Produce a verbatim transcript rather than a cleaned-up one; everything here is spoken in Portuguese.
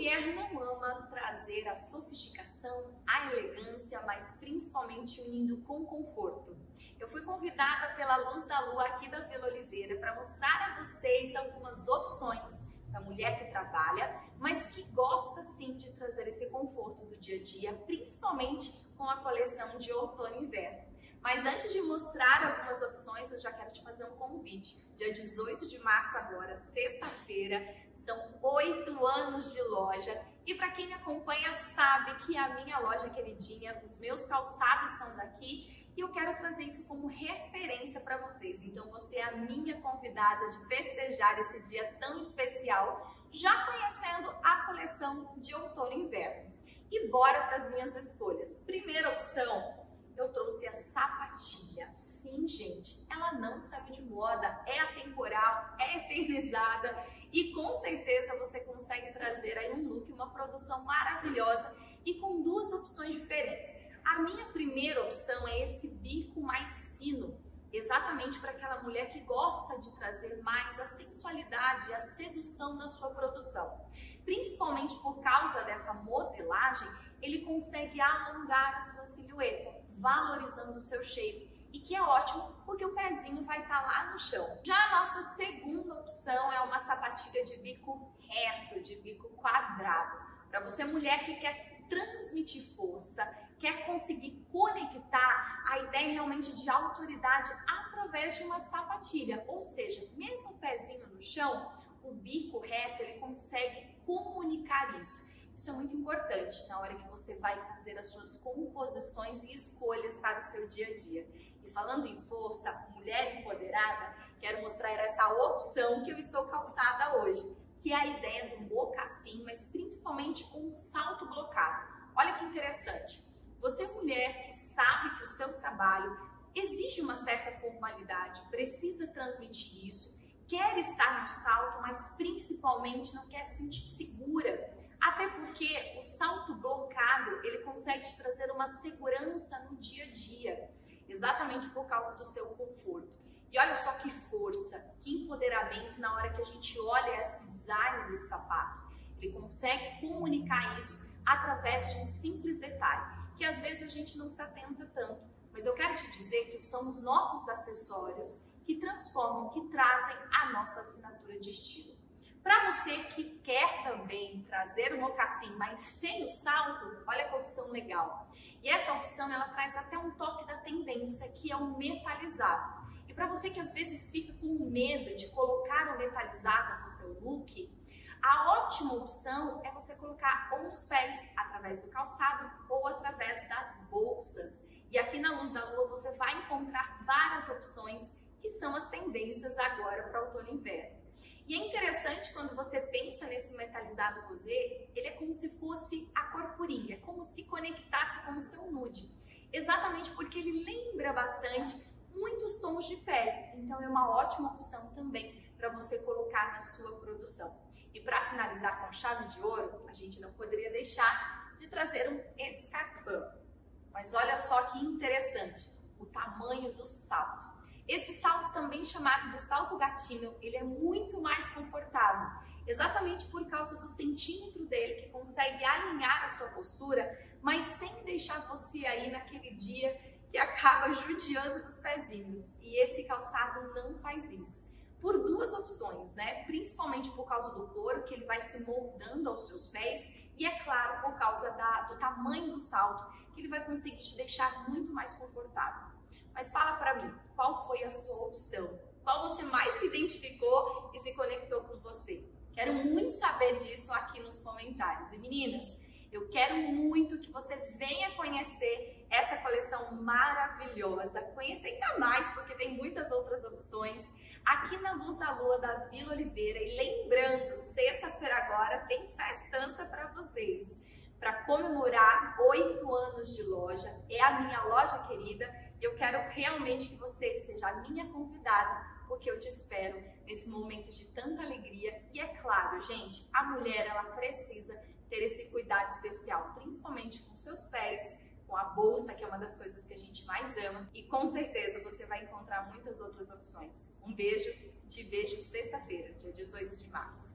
mulher não ama trazer a sofisticação, a elegância, mas principalmente unindo com conforto? Eu fui convidada pela Luz da Lua aqui da Vila Oliveira para mostrar a vocês algumas opções da mulher que trabalha, mas que gosta sim de trazer esse conforto do dia a dia, principalmente com a coleção de outono e inverno. Mas antes de mostrar algumas opções, eu já quero te fazer um convite. Dia dezoito de março agora, sexta-feira, são oito anos de loja. E para quem me acompanha sabe que a minha loja queridinha, os meus calçados são daqui. E eu quero trazer isso como referência para vocês. Então você é a minha convidada de festejar esse dia tão especial, já conhecendo a coleção de outono e inverno. E bora para as minhas escolhas. Primeira opção, eu trouxe a sapatilha. Sim, gente, ela não saiu de moda, é atemporal, é eternizada e com certeza você consegue trazer aí um look, uma produção maravilhosa e com duas opções diferentes. A minha primeira opção é esse bico mais fino, exatamente para aquela mulher que gosta de trazer mais a sensualidade, a sedução na sua produção. Principalmente por causa dessa modelagem, ele consegue alongar a sua silhueta, valorizando o seu shape, e que é ótimo porque o pezinho vai estar lá no chão. Já a nossa segunda opção é uma sapatilha de bico reto, de bico quadrado. Para você mulher que quer transmitir força, quer conseguir conectar a ideia realmente de autoridade através de uma sapatilha, ou seja, mesmo o pezinho no chão, o bico reto, ele consegue comunicar isso. Isso é muito importante na hora que você vai fazer as suas composições e escolhas para o seu dia a dia. E falando em força, mulher empoderada, quero mostrar essa opção que eu estou calçada hoje, que é a ideia do mocassim, mas principalmente com um salto blocado. Olha que interessante. Você mulher que sabe que o seu trabalho exige uma certa formalidade, precisa transmitir isso, quer estar no salto, mas principalmente não quer se sentir segura. Até porque o salto blocado, ele consegue te trazer uma segurança no dia a dia, exatamente por causa do seu conforto. E olha só que força, que empoderamento na hora que a gente olha esse design desse sapato. Ele consegue comunicar isso através de um simples detalhe, que às vezes a gente não se atenta tanto. Mas eu quero te dizer que são os nossos acessórios que transformam, que trazem a nossa assinatura de estilo. Para você que quer também trazer o mocassim, mas sem o salto, olha que opção legal. E essa opção, ela traz até um toque da tendência, que é o metalizado. E para você que às vezes fica com medo de colocar o metalizado no seu look, a ótima opção é você colocar ou nos pés, através do calçado, ou através das bolsas. E aqui na Luz da Lua você vai encontrar várias opções que são as tendências agora para outono e inverno. E é interessante quando você pensa nesse metalizado rosé, ele é como se fosse a cor purinha, como se conectasse com o seu nude. Exatamente porque ele lembra bastante muitos tons de pele. Então é uma ótima opção também para você colocar na sua produção. E para finalizar com chave de ouro, a gente não poderia deixar de trazer um escarpão. Mas olha só que interessante, o tamanho do salto. Esse salto, também chamado de salto gatinho, ele é muito mais confortável, exatamente por causa do centímetro dele, que consegue alinhar a sua postura, mas sem deixar você aí naquele dia que acaba judiando dos pezinhos. E esse calçado não faz isso. Por duas opções, né? Principalmente por causa do couro, que ele vai se moldando aos seus pés, e é claro, por causa da, do tamanho do salto, que ele vai conseguir te deixar muito mais confortável. Mas fala pra mim, qual foi a sua opção? Qual você mais se identificou e se conectou com você? Quero muito saber disso aqui nos comentários. E meninas, eu quero muito que você venha conhecer essa coleção maravilhosa. Conheça ainda mais, porque tem muitas outras opções aqui na Luz da Lua da Vila Oliveira. E lembrando, sexta-feira agora tem festança para vocês. Para comemorar oito anos de loja, é a minha loja querida. E eu quero realmente que você seja a minha convidada, porque eu te espero nesse momento de tanta alegria. E é claro, gente, a mulher, ela precisa ter esse cuidado especial, principalmente com seus pés, com a bolsa, que é uma das coisas que a gente mais ama. E com certeza você vai encontrar muitas outras opções. Um beijo, te vejo sexta-feira, dia dezoito de março.